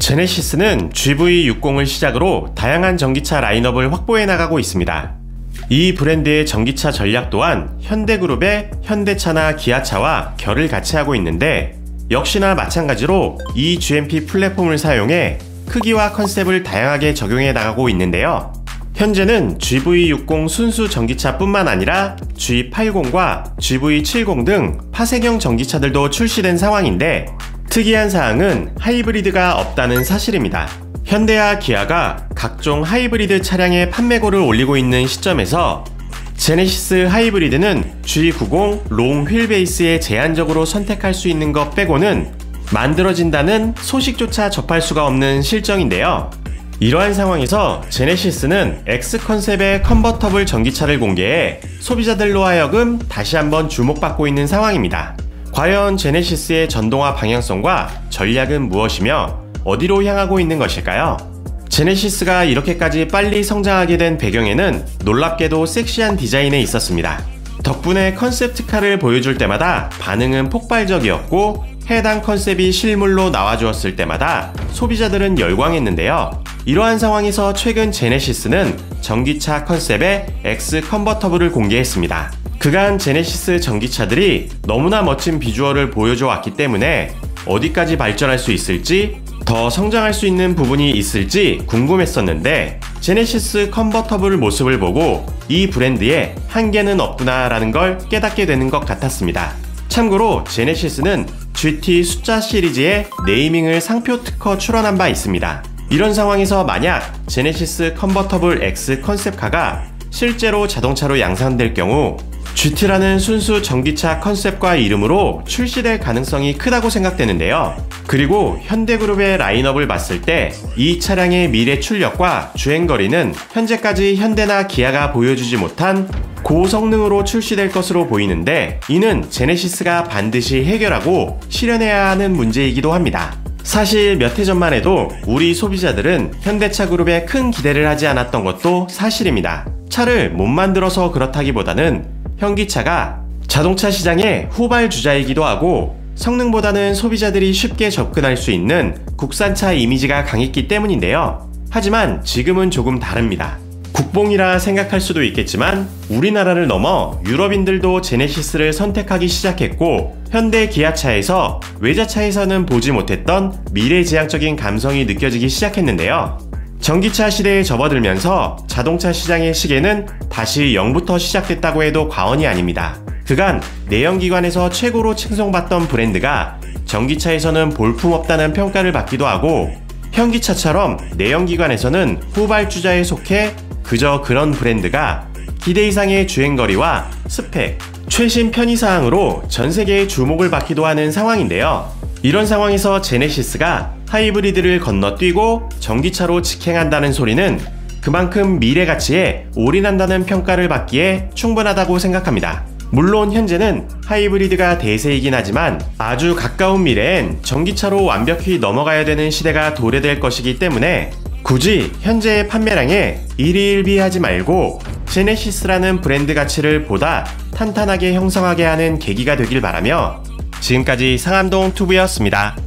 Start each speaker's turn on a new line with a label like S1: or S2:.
S1: 제네시스는 GV60을 시작으로 다양한 전기차 라인업을 확보해 나가고 있습니다. 이 브랜드의 전기차 전략 또한 현대그룹의 현대차나 기아차와 결을 같이 하고 있는데, 역시나 마찬가지로 이 GMP 플랫폼을 사용해 크기와 컨셉을 다양하게 적용해 나가고 있는데요. 현재는 GV60 순수 전기차뿐만 아니라 G80과 GV70 등 파생형 전기차들도 출시된 상황인데, 특이한 사항은 하이브리드가 없다는 사실입니다. 현대와 기아가 각종 하이브리드 차량의 판매고를 올리고 있는 시점에서 제네시스 하이브리드는 G90 롱 휠베이스에 제한적으로 선택할 수 있는 것 빼고는 만들어진다는 소식조차 접할 수가 없는 실정인데요. 이러한 상황에서 제네시스는 X 컨셉의 컨버터블 전기차를 공개해 소비자들로 하여금 다시 한번 주목받고 있는 상황입니다. 과연 제네시스의 전동화 방향성과 전략은 무엇이며 어디로 향하고 있는 것일까요? 제네시스가 이렇게까지 빨리 성장하게 된 배경에는 놀랍게도 섹시한 디자인에 있었습니다. 덕분에 컨셉트카를 보여줄 때마다 반응은 폭발적이었고, 해당 컨셉이 실물로 나와주었을 때마다 소비자들은 열광했는데요. 이러한 상황에서 최근 제네시스는 전기차 컨셉의 X 컨버터블을 공개했습니다. 그간 제네시스 전기차들이 너무나 멋진 비주얼을 보여줘 왔기 때문에 어디까지 발전할 수 있을지, 더 성장할 수 있는 부분이 있을지 궁금했었는데, 제네시스 컨버터블 모습을 보고 이 브랜드에 한계는 없구나 라는 걸 깨닫게 되는 것 같았습니다. 참고로 제네시스는 GT 숫자 시리즈의 네이밍을 상표 특허 출원한 바 있습니다. 이런 상황에서 만약 제네시스 컨버터블 X 컨셉카가 실제로 자동차로 양산될 경우 GT라는 순수 전기차 컨셉과 이름으로 출시될 가능성이 크다고 생각되는데요. 그리고 현대그룹의 라인업을 봤을 때 이 차량의 미래 출력과 주행거리는 현재까지 현대나 기아가 보여주지 못한 고성능으로 출시될 것으로 보이는데, 이는 제네시스가 반드시 해결하고 실현해야 하는 문제이기도 합니다. 사실 몇 해 전만 해도 우리 소비자들은 현대차 그룹에 큰 기대를 하지 않았던 것도 사실입니다. 차를 못 만들어서 그렇다기보다는 현기차가 자동차 시장의 후발주자이기도 하고, 성능보다는 소비자들이 쉽게 접근할 수 있는 국산차 이미지가 강했기 때문인데요. 하지만 지금은 조금 다릅니다. 국뽕이라 생각할 수도 있겠지만 우리나라를 넘어 유럽인들도 제네시스를 선택하기 시작했고, 현대 기아차에서 외제차에서는 보지 못했던 미래지향적인 감성이 느껴지기 시작했는데요. 전기차 시대에 접어들면서 자동차 시장의 시계는 다시 0부터 시작됐다고 해도 과언이 아닙니다. 그간 내연기관에서 최고로 칭송받던 브랜드가 전기차에서는 볼품없다는 평가를 받기도 하고, 현기차처럼 내연기관에서는 후발주자에 속해 그저 그런 브랜드가 기대 이상의 주행거리와 스펙, 최신 편의사항으로 전세계의 주목을 받기도 하는 상황인데요. 이런 상황에서 제네시스가 하이브리드를 건너뛰고 전기차로 직행한다는 소리는 그만큼 미래 가치에 올인한다는 평가를 받기에 충분하다고 생각합니다. 물론 현재는 하이브리드가 대세이긴 하지만 아주 가까운 미래엔 전기차로 완벽히 넘어가야 되는 시대가 도래될 것이기 때문에 굳이 현재의 판매량에 일희일비하지 말고 제네시스라는 브랜드 가치를 보다 탄탄하게 형성하게 하는 계기가 되길 바라며, 지금까지 상암동 투브였습니다.